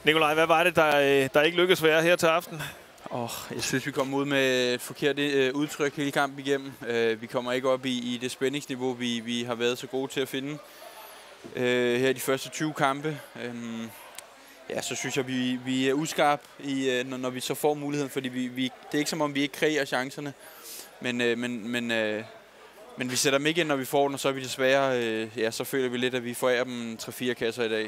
Nikolaj, hvad var det, der ikke lykkedes for jer her til aften? Jeg synes, vi kom ud med et forkert udtryk hele kampen igennem. Vi kommer ikke op i det spændingsniveau, vi har været så gode til at finde her i de første 20 kampe. Så synes jeg, vi er uskarpe, når vi så får muligheden, fordi det er ikke som om, vi ikke kreerer chancerne, men vi sætter dem ikke ind, når vi får den, og så er vi desværre, så føler vi lidt, at vi forærer dem 3-4 kasser i dag.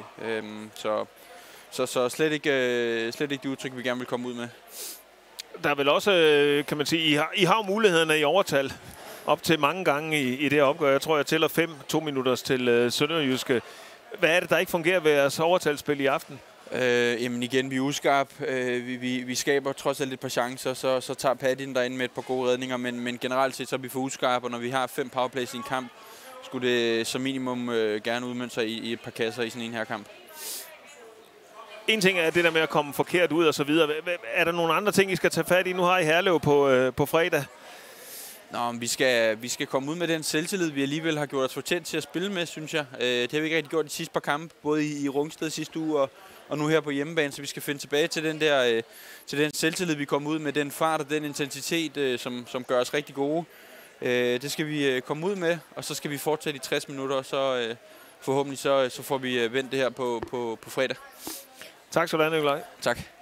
Så slet ikke det udtryk, vi gerne vil komme ud med. Der er vel også, kan man sige, I har mulighederne i overtal op til mange gange i det her opgør. Jeg tror, jeg tæller 2 minutter til Sønderjyske. Hvad er det, der ikke fungerer ved jeres overtalsspil i aften? Jamen igen, vi er uskarpe. Vi skaber trods alt et par chancer, så tager Patin derinde med et par gode redninger, men generelt set så er vi for uskarpe, og når vi har 5 powerplays i en kamp, skulle det som minimum gerne udmønte sig i et par kasser i sådan en her kamp. En ting er det der med at komme forkert ud og så videre. Er der nogle andre ting, I skal tage fat i? Nu har I Herlev på fredag. Vi skal komme ud med den selvtillid, vi alligevel har gjort os fortjent til at spille med, synes jeg. Det har vi ikke rigtig gjort de sidste par kampe, både i Rungsted sidste uge og nu her på hjemmebane, så vi skal finde tilbage til den selvtillid, vi kommer ud med, den fart og den intensitet, som gør os rigtig gode. Det skal vi komme ud med, og så skal vi fortsætte i 60 minutter, og så forhåbentlig så får vi vendt det her på fredag. Tak skal du have, Nikolaj. Tak.